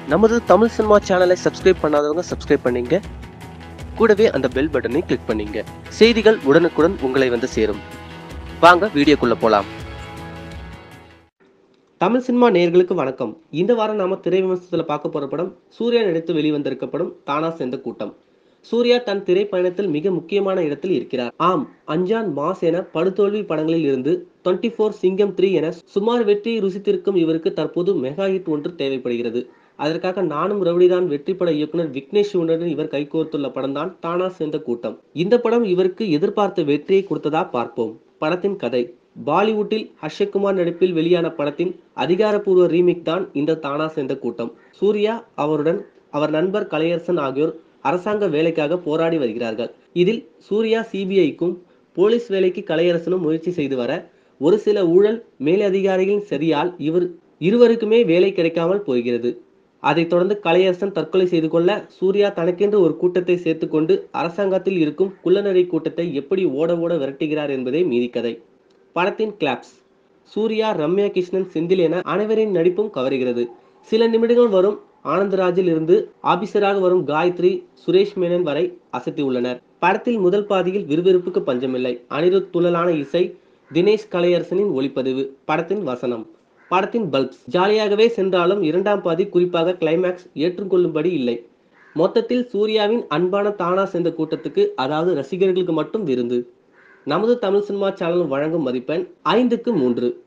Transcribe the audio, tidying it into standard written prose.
நமது தமிழ் சினிமா சேனலை சப்ஸ்கிரைப் பண்ணாதவங்க சப்ஸ்கிரைப் பண்ணீங்க. கூடவே அந்த பெல் பட்டனை கிளிக் பண்ணீங்க. செய்திகள் உடனுக்குடன் உங்களை வந்து சேரும். வாங்க வீடியோக்குள்ள போலாம். தமிழ் சினிமா நேயர்களுக்கு வணக்கம். இந்த வாரம் நாம திரை விமர்சனத்துல பார்க்க போற படம் சூர்யா நடித்து வெளிவந்திருக்க படம் தானா சேர்ந்த கூட்டம். சூர்யா தன் திரைப்பயணத்தில் மிக முக்கியமான இடத்தில் இருக்கிறார். ஆம், அஞ்சான், மாஸ் என படுதோல்வி படங்களில் இருந்து 24, சிங்கம் 3 என சுமார் வெற்றியை ருசித்திருக்கும் இவருக்கு தற்போது மெகா ஹிட் ஒன்று தேவைப்படுகிறது. அதற்காக நானும் ரவுடிதான் வெற்றி பட இயக்குனர் விக்னேஷ் உடன் இவர் கைகோர்த்துள்ள படம் தான் தானா சேர்ந்த கூட்டம். இந்த படம் இவருக்கு எதிர்பார்த்த வெற்றியை கொடுத்ததா பார்ப்போம். படத்தின் கதை: பாலிவுட்டில் ஹர்ஷகுமார் நடிப்பில் வெளியான படத்தின் அதிகாரப்பூர்வ ரீமேக் தான் இந்த தானா சேர்ந்த கூட்டம். சூர்யா, அவருடன் அவர் நண்பர் கலையரசன் ஆகியோர் அரசாங்க வேலைக்காக போராடி வருகிறார்கள். இதில் சூர்யா சிபிஐக்கும் போலீஸ் வேலைக்கு கலையரசனும் முயற்சி செய்து வர, ஒரு சில ஊழல் மேலதிகாரிகளின் சரியால் இருவருக்குமே வேலை கிடைக்காமல் போகிறது. அதைத் தொடர்ந்து கலையரசன் தற்கொலை செய்து கொள்ள, சூர்யா தனக்கென்று ஒரு கூட்டத்தை சேர்த்துக் கொண்டு அரசாங்கத்தில் இருக்கும் குள்ளநரி கூட்டத்தை எப்படி ஓட விரட்டுகிறார் என்பதே மீதி கதை. படத்தின் கிளாப்ஸ்: சூர்யா, ரம்யா கிருஷ்ணன், செந்தில் என அனைவரின் நடிப்பும் கவருகிறது. சில நிமிடங்கள் வரும் ஆனந்தராஜில் இருந்து ஆபீசராக வரும் காயத்ரி, சுரேஷ் மேனன் வரை அசத்தியுள்ளனர். படத்தில் முதல் பாதியில் விறுவிறுப்புக்கு பஞ்சமில்லை. அனிருத் துள்ளலான இசை, தினேஷ் கலையரசனின் ஒளிப்பதிவு. படத்தின் வசனம்: படத்தின் பல்ப்ஸ் ஜாலியாகவே சென்றாலும் இரண்டாம் பாதி, குறிப்பாக கிளைமேக்ஸ் ஏற்றுக்கொள்ளும்படி இல்லை. மொத்தத்தில் சூர்யாவின் அன்பான தானா சேர்ந்த கூட்டத்துக்கு, அதாவது ரசிகர்களுக்கு மட்டும் விருந்து. நமது தமிழ் சினிமா சேனல் வழங்கும் மதிப்பெண் 5க்கு 3.